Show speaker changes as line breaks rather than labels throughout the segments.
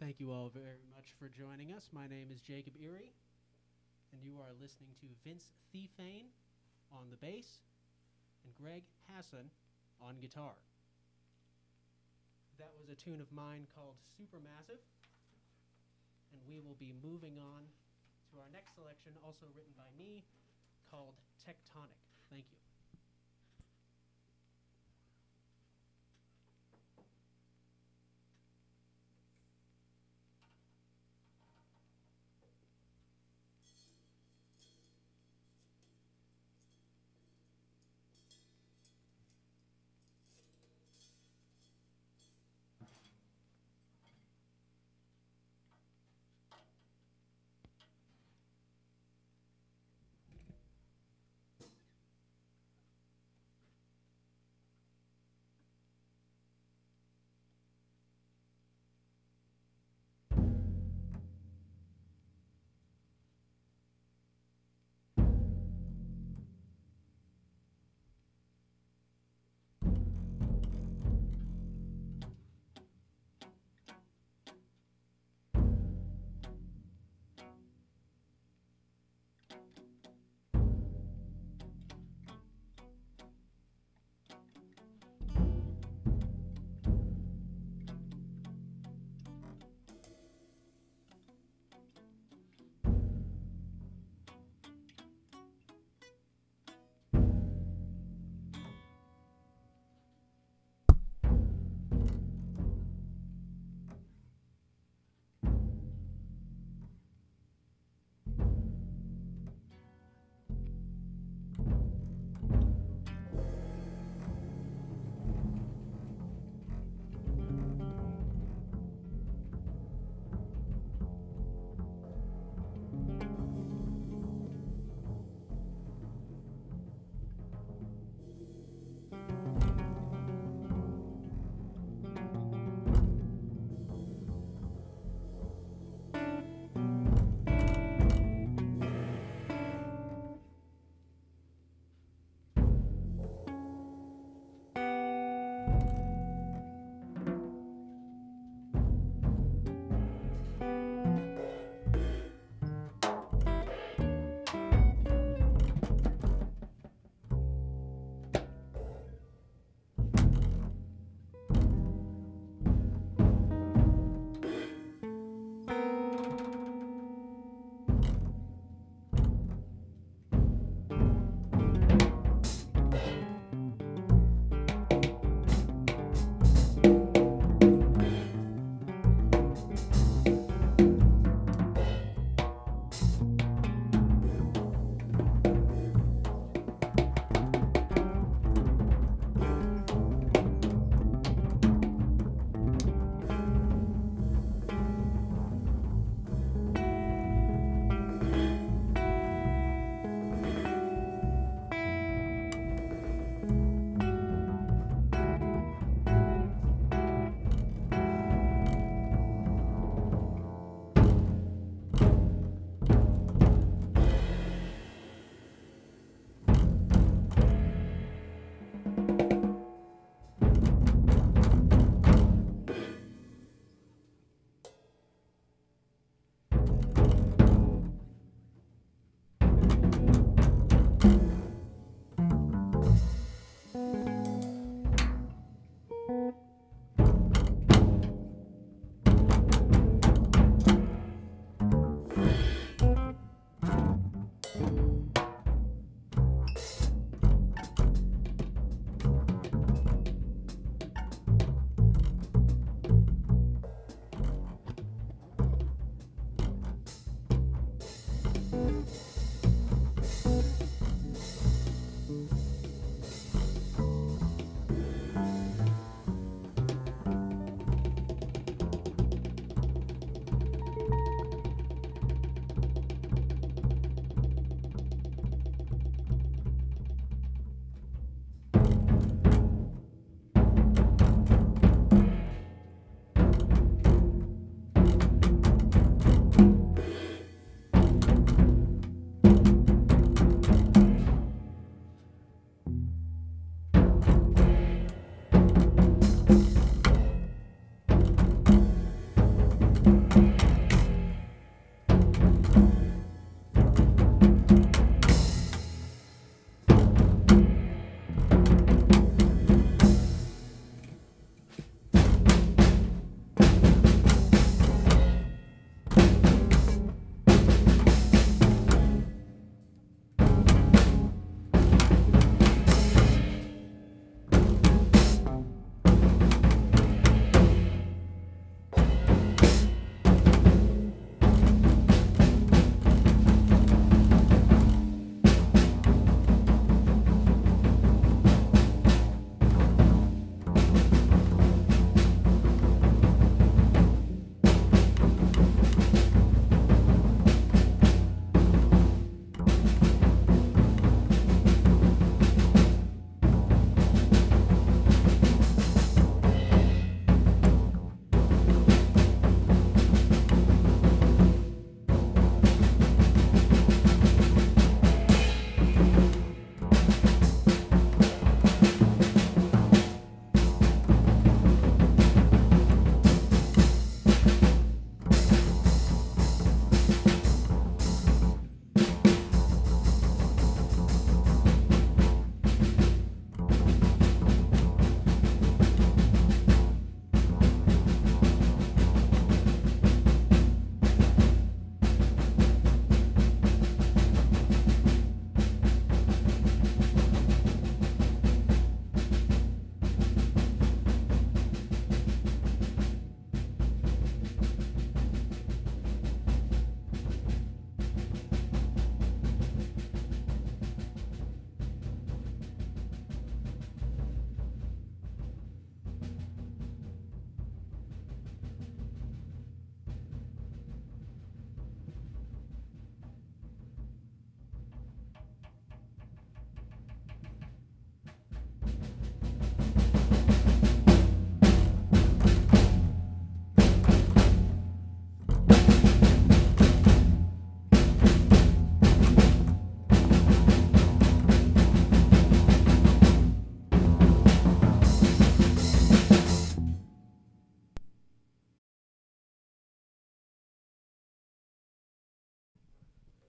Thank you all very much for joining us. My name is Jacob Eary, and you are listening to Vince Thiefain on the bass and Greg Hasson on guitar. That was a tune of mine called Supermassive, and we will be moving on to our next selection, also written by me, called Tectonic. Thank you.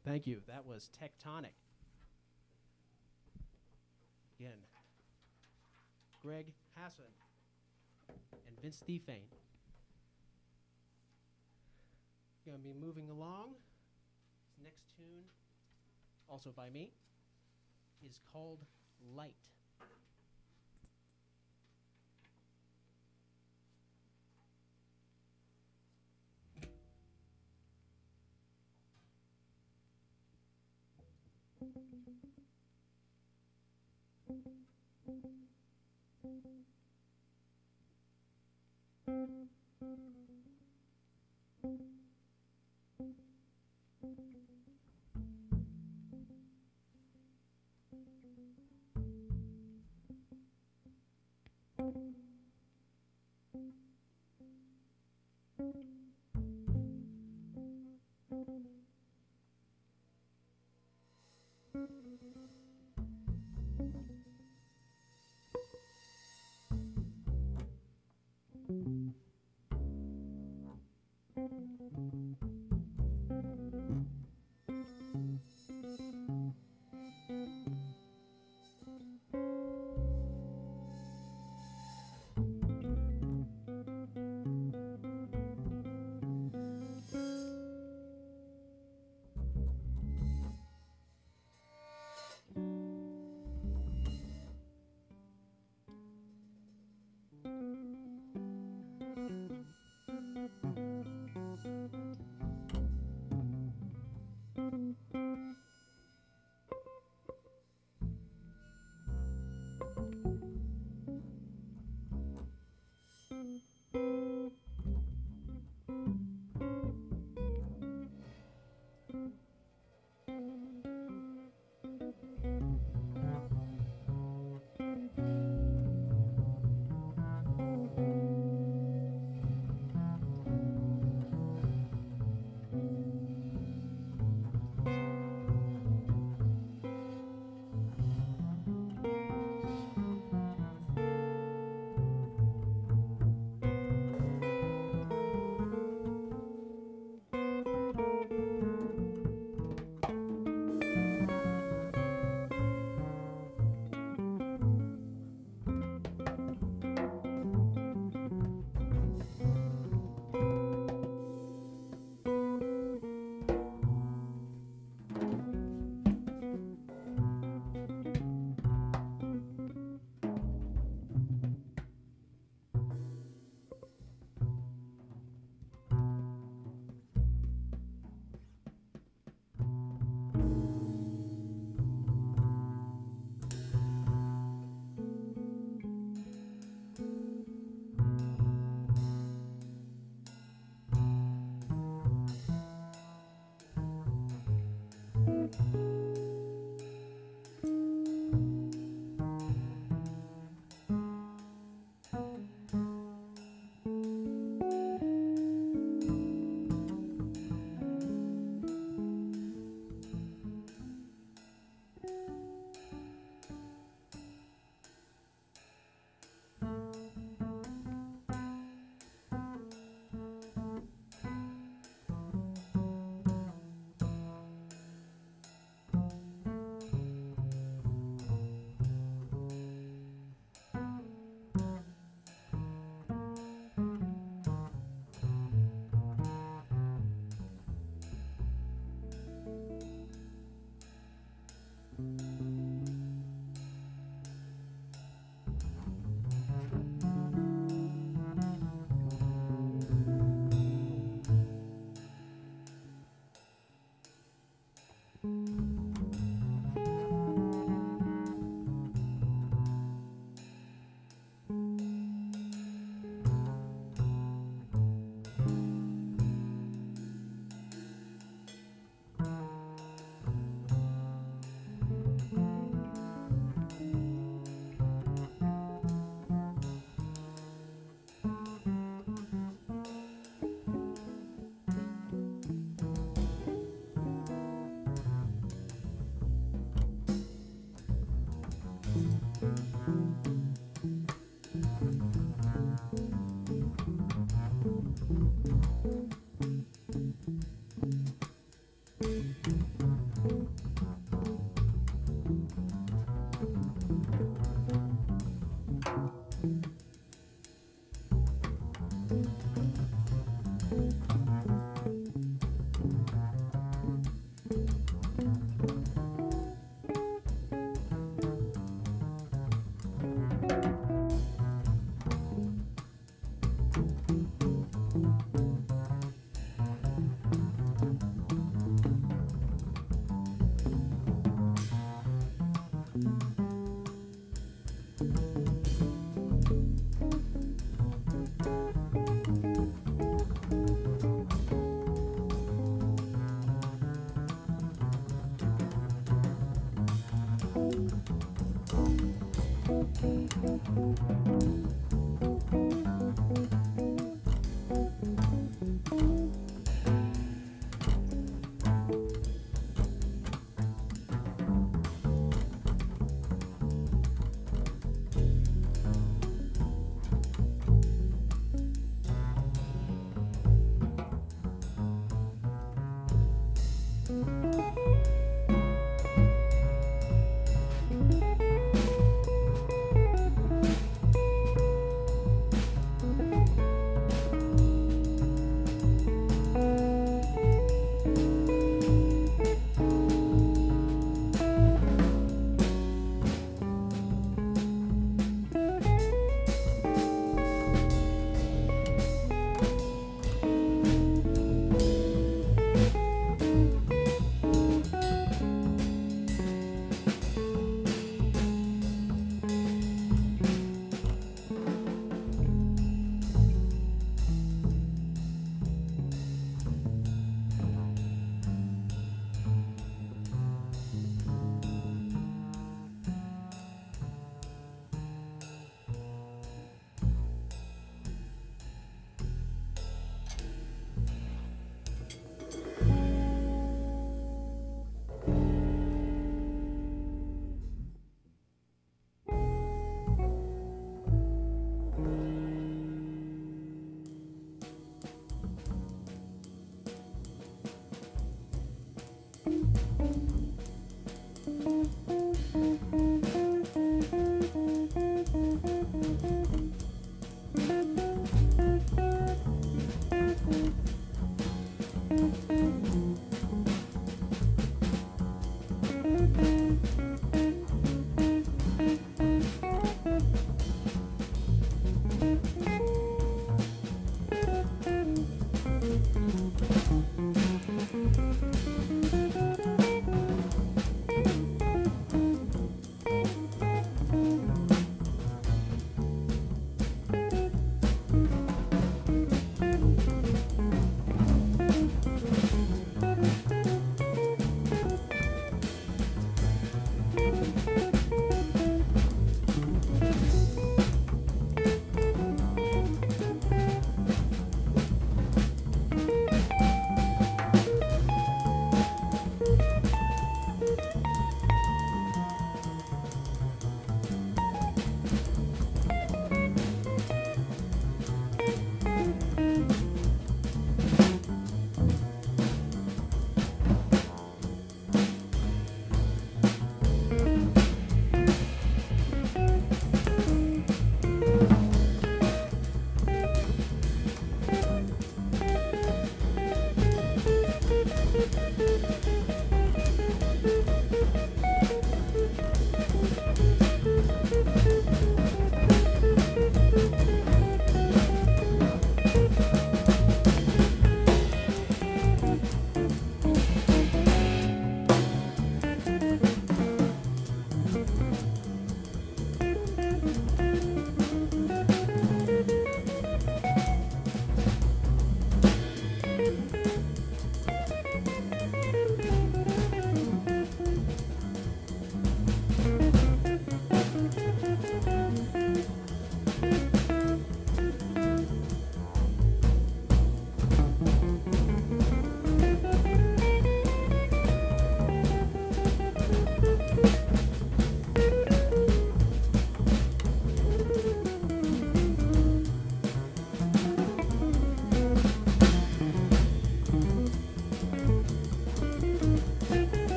Thank you. That was Tectonic. Again, Greg Hasson and Vince Thiefain. Going to be moving along. This next tune, also by me, is called Light.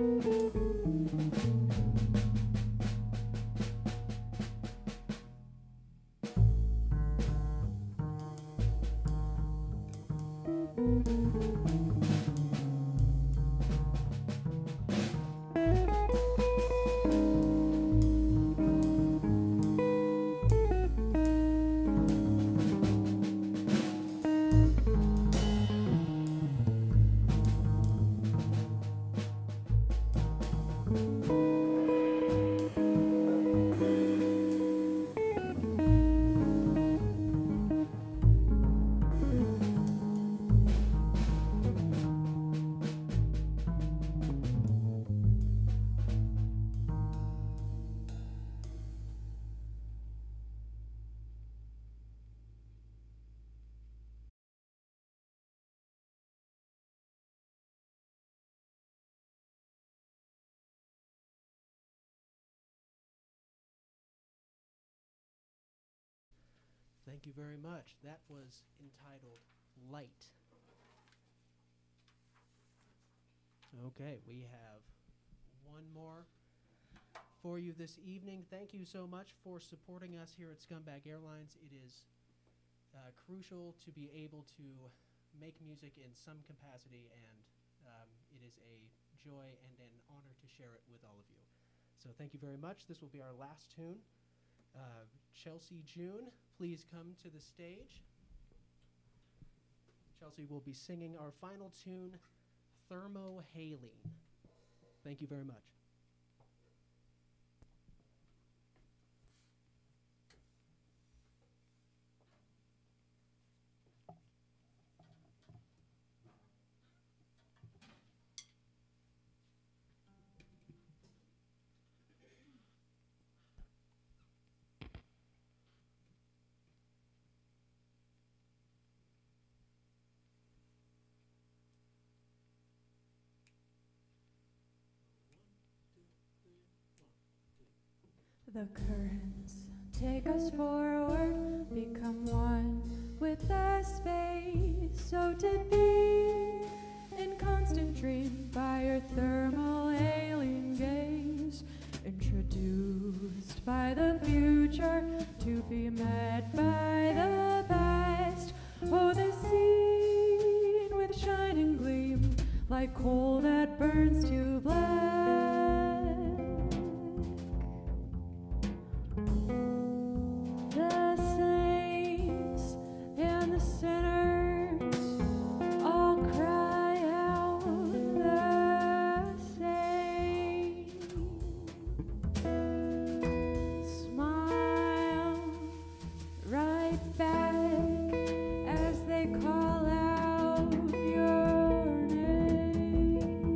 Thank you very much. That was entitled Light. Okay, we have one more for you this evening. Thank you so much for supporting us here at Scumbag Airlines. It is crucial to be able to make music in some capacity, and it is a joy and an honor to share it with all of you. So thank you very much. This will be our last tune. Chelsea June, please come to the stage. Chelsea will be singing our final tune, Thermohaline. Thank you very much.
The currents take us forward, become one with the space. So to be in constant dream by your thermal alien gaze, introduced by the future to be met by the past. Oh, the scene with shining gleam, like coal that burns to black. The saints and the sinners all cry out the same. Smile right back as they call out your name.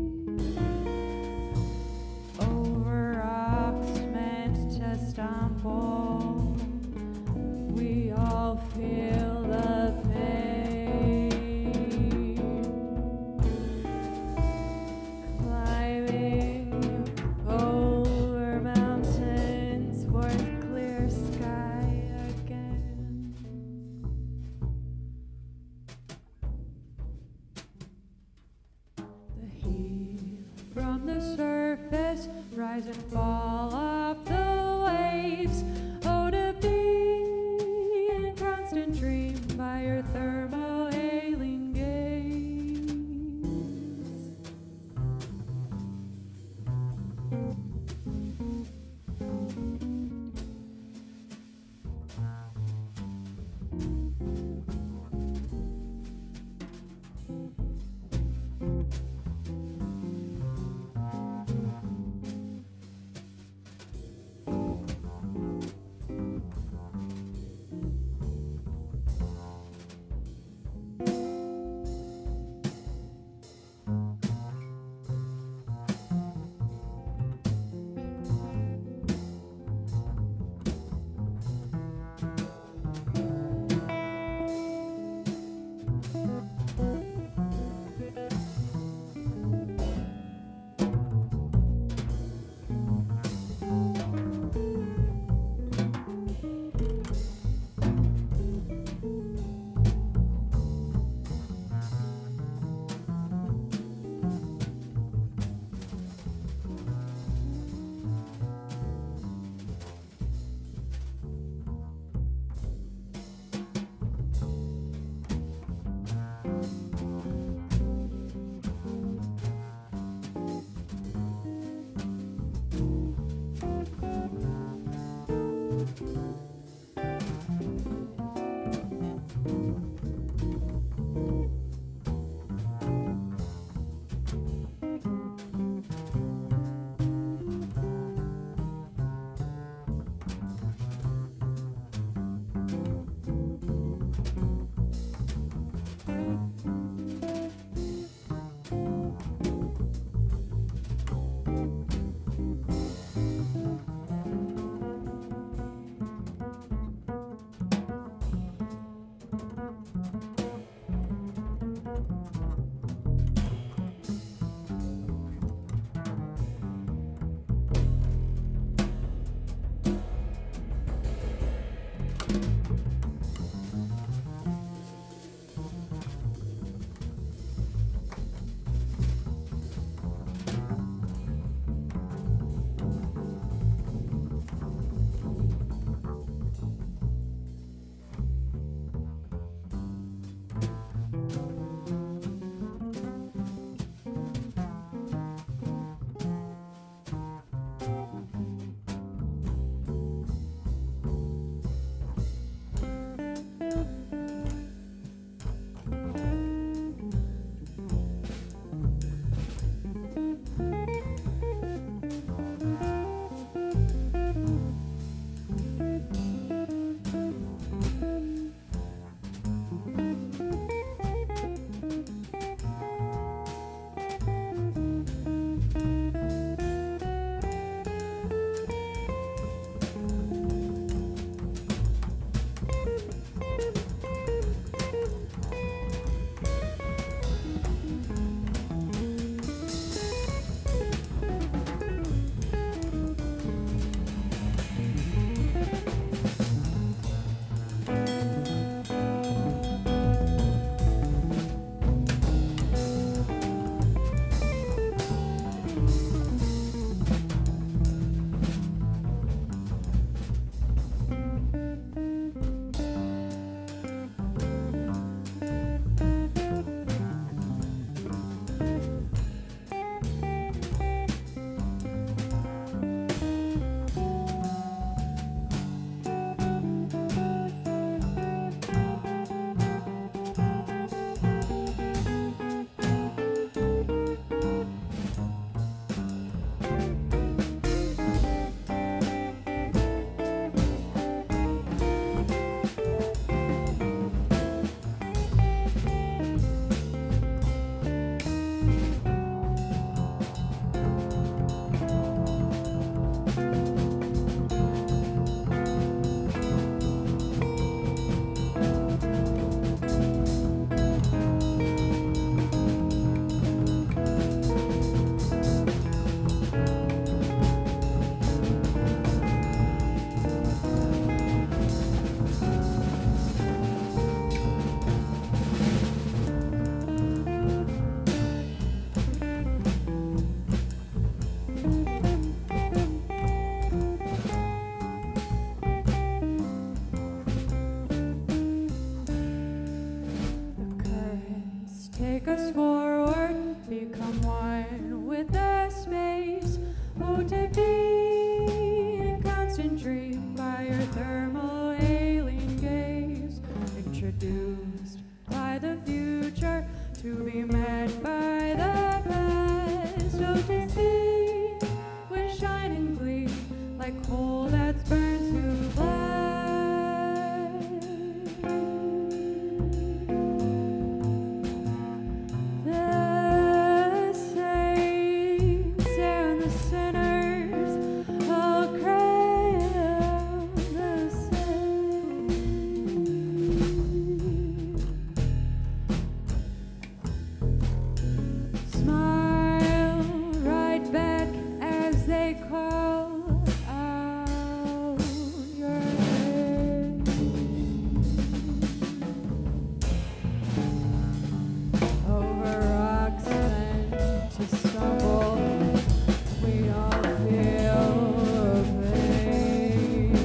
Over rocks meant to stumble, we all feel the pain. Climbing over mountains for the clear sky again. The heat from the surface rise and fall off the waves. Oh, to be in constant dream by your thermohaline gaze. to be in constant dream by your thermal alien gaze, introduced by the future to be met by the past. So to see with shining glee like coal that's burned to black. The saints and the sinners all crown the same. Smile right back as they call out your name. Over rocks meant to stumble, we all feel pain.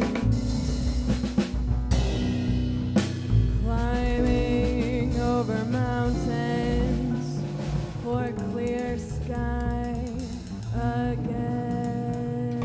Climbing over mountains for clear sky again.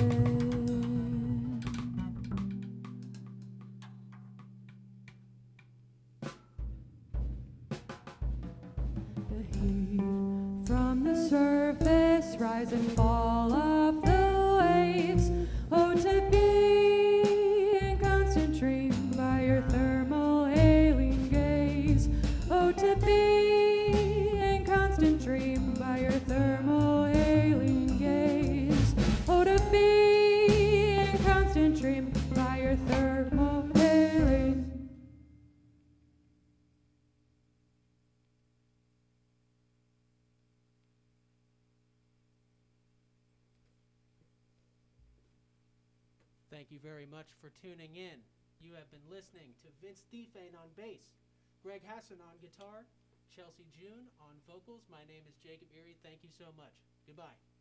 The heat from the surface rise and fall of the waves. Oh, to be in constant dream by your thermal alien gaze. Oh, to be in constant dream by your thermal alien gaze. Oh, to be in constant dream by your thermal alien.
Thank you very much for tuning in. You have been listening to Vince Thiefain on bass, Greg Hasson on guitar, Chelsea June on vocals. My name is Jacob Eary. Thank you so much. Goodbye.